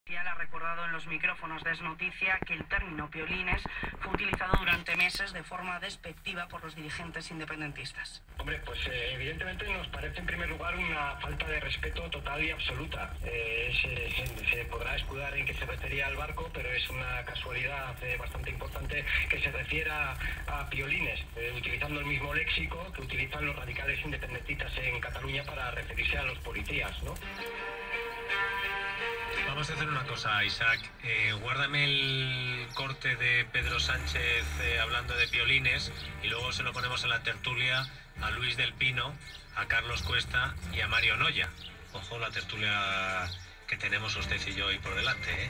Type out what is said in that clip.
Ya le ha recordado en los micrófonos de Es Noticia que el término piolines fue utilizado durante meses de forma despectiva por los dirigentes independentistas. Hombre, pues evidentemente nos parece en primer lugar una falta de respeto total y absoluta. Se podrá escudar en que se refería al barco, pero es una casualidad bastante importante que se refiera a piolines, utilizando el mismo léxico que utilizan los radicales independentistas en Cataluña para referirse a los policías, ¿no? Vamos a hacer una cosa, Isaac. Guárdame el corte de Pedro Sánchez hablando de piolines y luego se lo ponemos en la tertulia a Luis del Pino, a Carlos Cuesta y a Mario Noya. Ojo la tertulia que tenemos usted y yo hoy por delante, ¿eh?